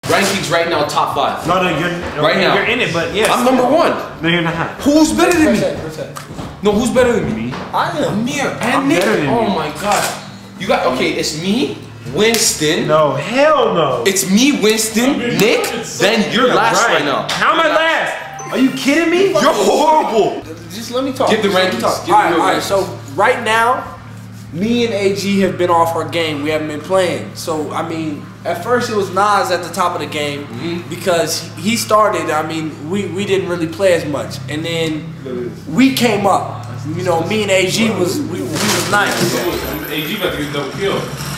Rankings right now, top 5. No, you're right now. You're in it, but yes. I'm number 1. No, you're not. Who's better than me? No, who's better than me? I am. Amir and Nick. Oh my God. You got, okay, it's me, Winston. No, hell no. It's me, Winston, Nick, then you're last right now. How am I last? Are you kidding me? You're horrible. Just let me talk. Give the rankings. All right, so right now, me and AG have been off our game. We haven't been playing. So, I mean, at first it was Nas at the top of the game because he started. I mean, we didn't really play as much. And then we came up. You know, me and AG was nice. AG about to get double kill.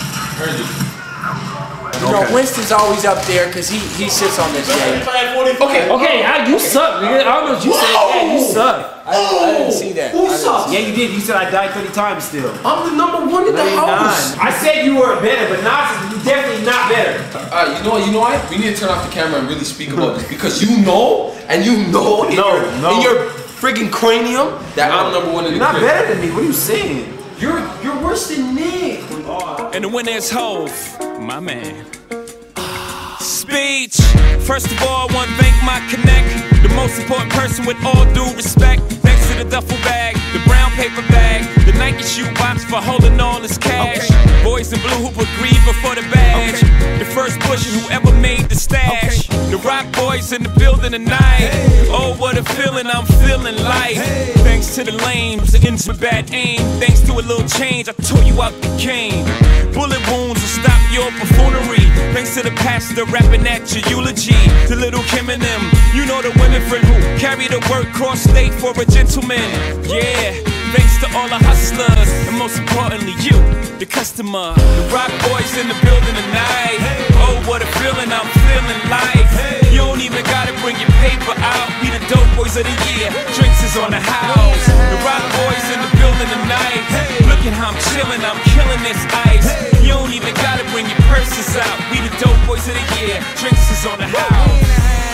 You know, Winston's always up there because he sits on this game. Okay, you suck, nigga. I don't know what you said. Yeah, you suck. I didn't see that. Who sucks? Yeah, you did. You said I died 30 times still. I'm the number 1 in the house. I said you were better, but Nas is definitely not better. You know what? We need to turn off the camera and really speak about this because you know in your friggin' cranium that I'm number 1 in the You're not better than me. What are you saying? You're worse than Nick. And the winner's Hove, my man. Speech. First of all, I want to thank my connect, the most important person with all due respect. Thanks to the duffel bag, the brown paper bag, the Nike shoe box for holding all this cash. Boys in blue who put greed before the badge. The first push and whoever made the stash. The rock boys in the building tonight. Oh, what a feeling I'm feeling like. Thanks to the lames, into bad aim. Thanks to a little change, I tore you out the game. Bullet wounds will stop your buffoonery. Thanks to the pastor rapping at your eulogy. To little Kim and them, you know the women friend who carry the work cross state for a gentleman. Yeah, thanks to all the hustlers, and most importantly you, the customer. The rock boys in the building tonight. Oh, what a feeling I'm feeling like. You don't even gotta bring your paper out. We the dope boys of the year. Drinks is on the house. The rock boys in the building tonight. Look at how I'm chilling, I'm killing this ice. You don't even gotta bring your purses out. We the dope boys of the year. Drinks is on the house.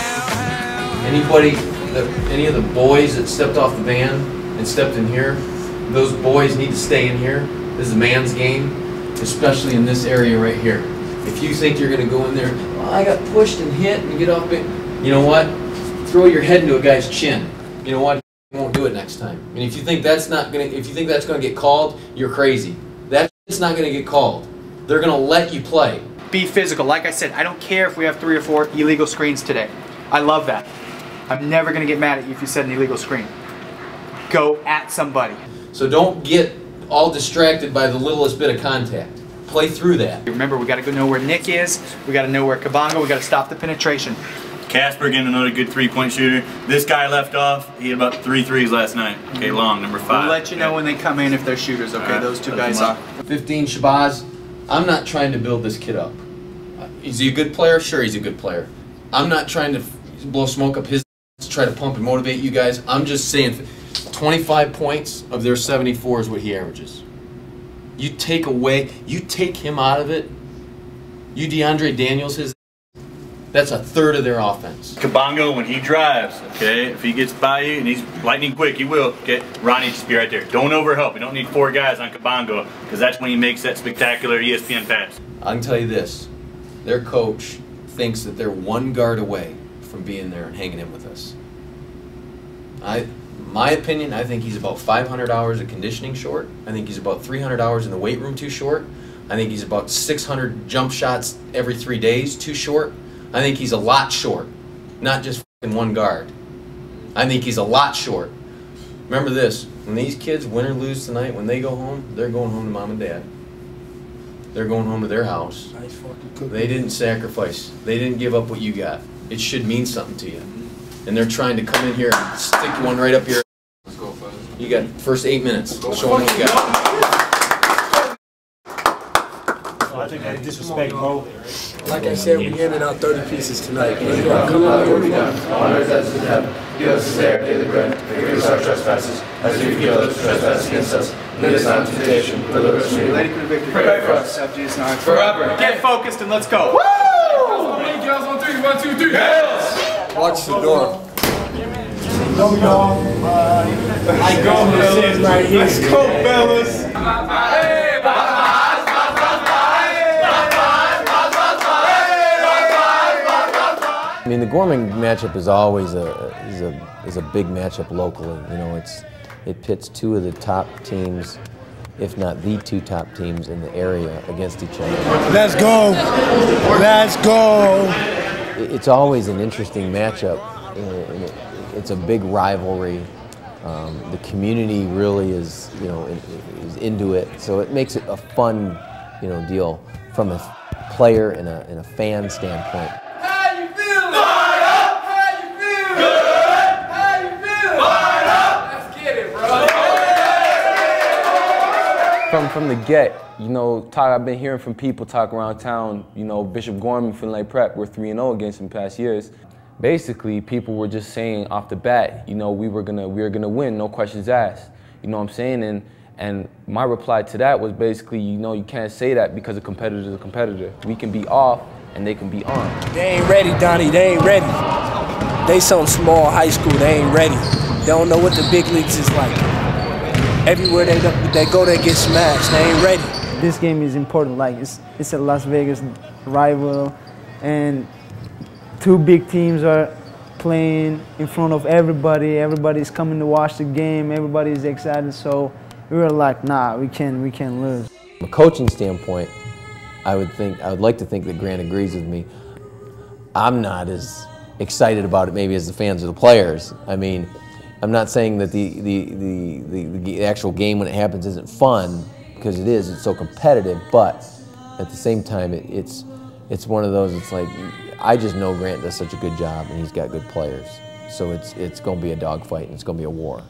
Any of the boys that stepped off the van and stepped in here, those boys need to stay in here. This is a man's game, especially in this area right here. If you think you're gonna go in there, well, I got pushed and hit and get off it, you know what? Throw your head into a guy's chin. You know what? You won't do it next time. And if you think that's gonna get called, you're crazy. That's not gonna get called. They're gonna let you play. Be physical. Like I said, I don't care if we have 3 or 4 illegal screens today. I love that. I'm never gonna get mad at you if you set an illegal screen. Go at somebody. So don't get all distracted by the littlest bit of contact. Play through that. Remember, we gotta go know where Nick is. We gotta know where Kabongo. We gotta stop the penetration. Casper getting another good 3-point shooter. This guy left off. He had about 3 threes last night. Okay, Long, number 5. We'll let you know when they come in if they're shooters. Okay, right, those 2 guys are. 15, Shabazz. I'm not trying to build this kid up. Is he a good player? Sure, he's a good player. I'm not trying to blow smoke up his to try to pump and motivate you guys. I'm just saying 25 points of their 74 is what he averages. You take him out of it, you DeAndre Daniels his, that's 1/3 of their offense. Kabongo, when he drives, okay, if he gets by you and he's lightning quick, he will, okay, Ronnie just be right there. Don't overhelp. You don't need 4 guys on Kabongo because that's when he makes that spectacular ESPN pass. I can tell you this, their coach thinks that they're 1 guard away from being there and hanging in with us. My opinion, I think he's about 500 hours of conditioning short. I think he's about 300 hours in the weight room too short. I think he's about 600 jump shots every 3 days too short. I think he's a lot short, not just fucking 1 guard. I think he's a lot short. Remember this, when these kids win or lose tonight, when they go home, they're going home to mom and dad. They're going home to their house. They didn't sacrifice. They didn't give up what you got. It should mean something to you. And they're trying to come in here and stick one right up here. Let's go, fellas. You got first 8 minutes. Show them what you got. I think I disrespect Mo. Like I said, we handed out 30 pieces tonight. Come on, here we go. Honors as we have. Give us this day our daily bread. Forgive us our trespasses, as we forgive those who trespass against us. Lead us not into temptation, but deliver us from evil. Pray for us. Forever. Get focused and let's go. Woo! Gaels on 3. 1, 2, 3. Gaels! Watch the door. No, y'all. I go, fellas. Let's go, fellas. I mean, the Gorman matchup is always a big matchup locally. You know, it pits two of the top teams, if not the two top teams in the area, against each other. Let's go! Let's go! It's always an interesting matchup. And it's a big rivalry. The community really is, you know, is into it, so it makes it a fun, you know, deal from a player and a fan standpoint. How you feeling? Fired up! How you feeling? Good! How you feeling? Fired up! Let's get it, bro. From the get, you know, I've been hearing from people talk around town, you know, Bishop Gorman, Findlay Prep, we're 3-0 against in past years. Basically, people were just saying off the bat, you know, we were gonna win, no questions asked. You know what I'm saying? And my reply to that was basically, you know, you can't say that because a competitor is a competitor. We can be off and they can be on. They ain't ready, Donnie. They ain't ready. They some small high school. They ain't ready. They don't know what the big leagues is like. Everywhere they go, they get smashed. They ain't ready. This game is important. Like it's a Las Vegas rival, and two big teams are playing in front of everybody. Everybody's coming to watch the game. Everybody's excited. So we were like, nah, we can't lose. From a coaching standpoint, I would like to think that Grant agrees with me. I'm not as excited about it maybe as the fans or the players. I mean, I'm not saying that the actual game when it happens isn't fun, because it is. It's so competitive, but at the same time, it's one of those. It's like, I just know Grant does such a good job, and he's got good players. So it's going to be a dogfight, and it's going to be a war.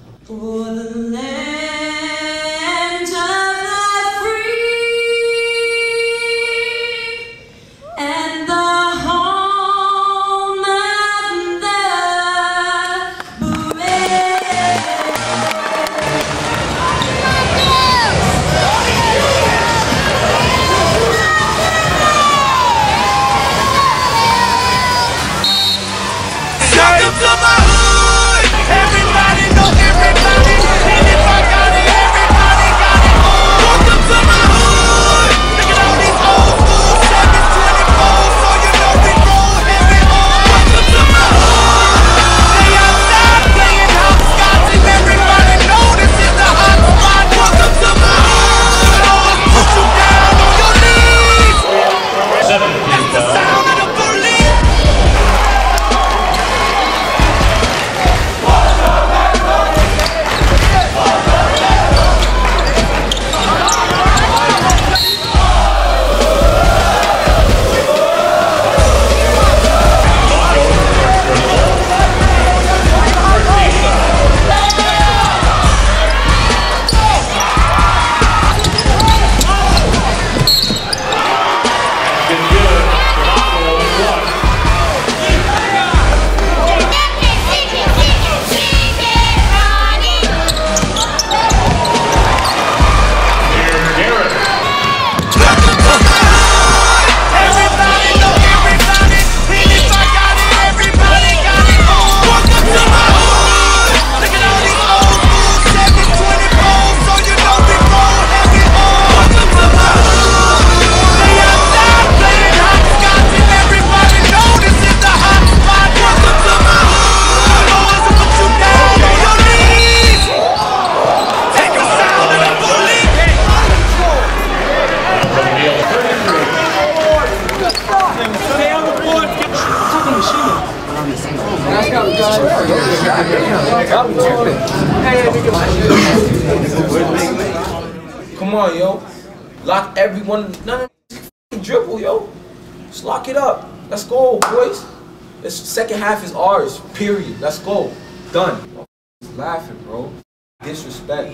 Come on, yo. Lock everyone. None of this dribble, yo. Just lock it up. Let's go, boys. This second half is ours. Period. Let's go. Done. Laughing, bro. Disrespect.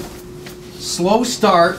Slow start.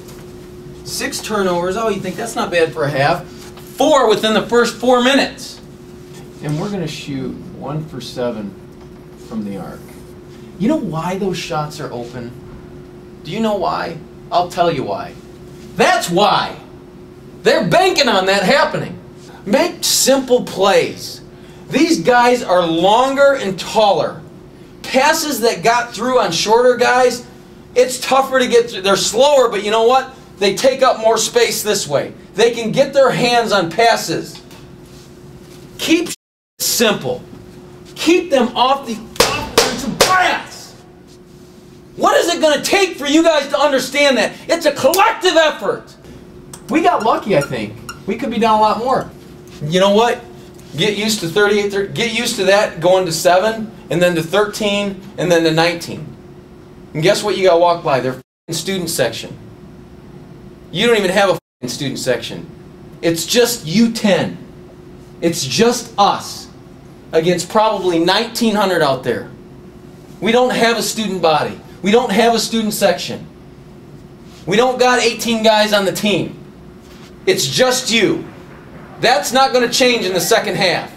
6 turnovers. Oh, you think that's not bad for a half? 4 within the first 4 minutes. And we're going to shoot 1 for 7 from the arc. You know why those shots are open? Do you know why? I'll tell you why. That's why. They're banking on that happening. Make simple plays. These guys are longer and taller. Passes that got through on shorter guys, it's tougher to get through. They're slower, but you know what? They take up more space this way. They can get their hands on passes. Keep simple. Keep them off the offensive glass. What is it going to take for you guys to understand that? It's a collective effort. We got lucky, I think. We could be down a lot more. You know what? Get used to 38, get used to that going to 7, and then to 13, and then to 19. And guess what you got to walk by? Their student section. You don't even have a student section. It's just U10. It's just us against probably 1,900 out there. We don't have a student body. We don't have a student section. We don't got 18 guys on the team. It's just you. That's not going to change in the second half.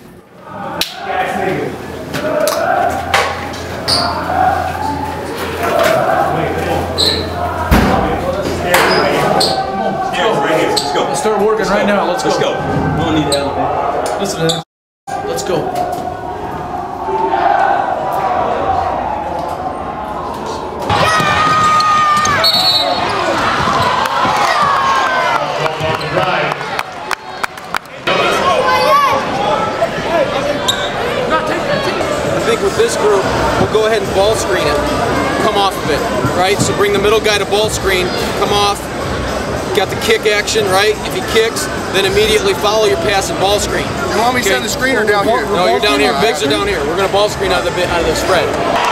Let's go. Let's start working right now. Let's go. Let's go. We don't need to elevate. Listen to this. Let's go. I think with this group, we'll go ahead and ball screen it. Come off of it, right? So bring the middle guy to ball screen, come off. Got the kick action, right? If he kicks, then immediately follow your pass and ball screen. You want me to send the screener down here? No, you're down here. Bigs are down here. We're going to ball screen out of the spread.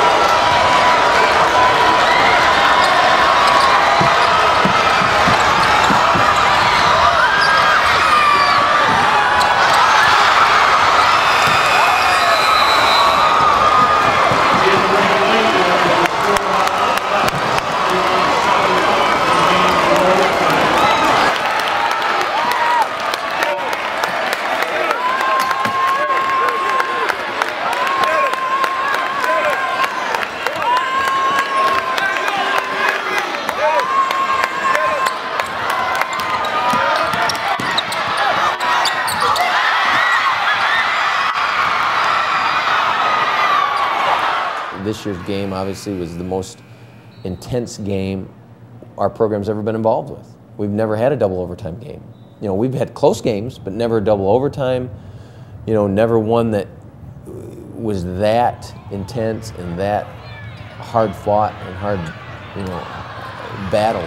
This year's game obviously was the most intense game our program's ever been involved with. We've never had a double overtime game. You know, we've had close games, but never a double overtime. You know, never one that was that intense and that hard fought and hard, you know, battled.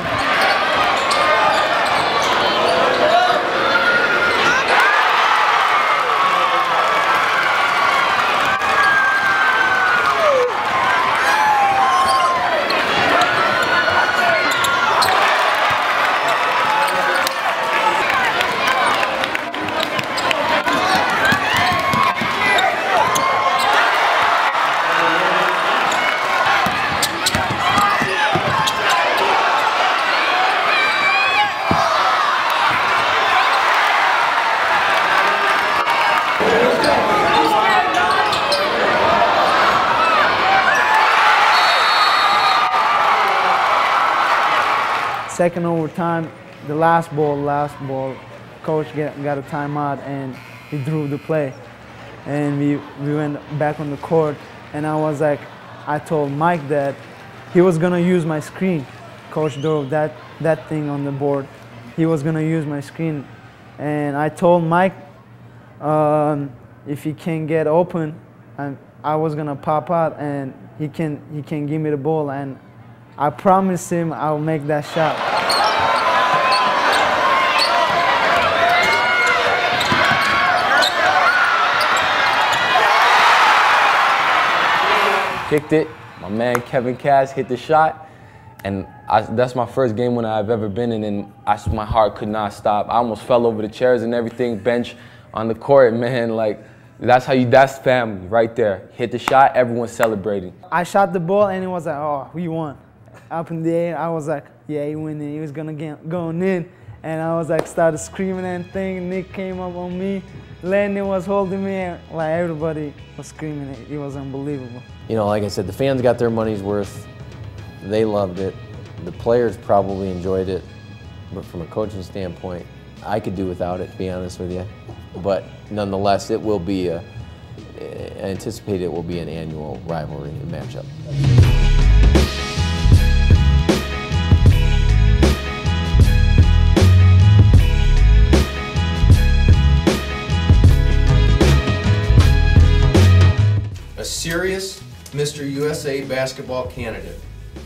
Second overtime, the last ball, coach got a timeout and he drew the play. And we went back on the court and I told Mike that he was gonna use my screen. Coach drove that thing on the board. He was gonna use my screen. And I told Mike if he can get open, I was gonna pop out and he can give me the ball, and I promised him I'll make that shot. Kicked it, my man Kevin Cass hit the shot, and that's my first game when I've ever been in, and my heart could not stop. I almost fell over the chairs and everything, bench on the court, man, like, that's family right there. Hit the shot, everyone's celebrating. I shot the ball and it was like, oh, we won. Up in the air, I was like, yeah, he winning, he was going in. And I was like, started screaming and thing. Nick came up on me. Landon was holding me, and like everybody was screaming. It was unbelievable. You know, like I said, the fans got their money's worth. They loved it. The players probably enjoyed it. But from a coaching standpoint, I could do without it, to be honest with you. But nonetheless, it will be I anticipate it will be an annual rivalry and matchup. serious Mr. USA basketball candidate.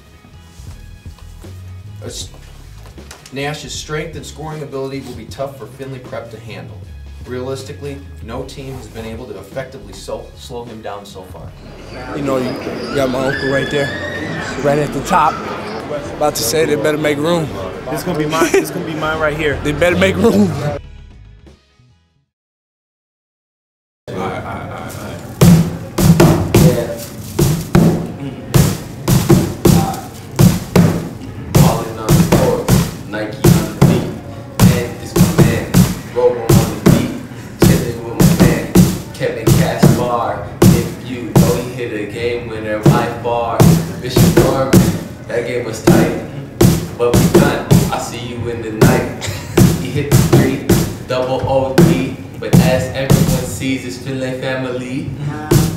Nash's strength and scoring ability will be tough for Findlay Prep to handle. Realistically, no team has been able to effectively slow him down so far. You know, you got my uncle right there, right at the top. About to say they better make room. This gonna be mine. This gonna be mine right here. They better make room. That game was tight, but we done. I see you in the night. He hit the three, double OD, but as everyone sees, it's Findlay family.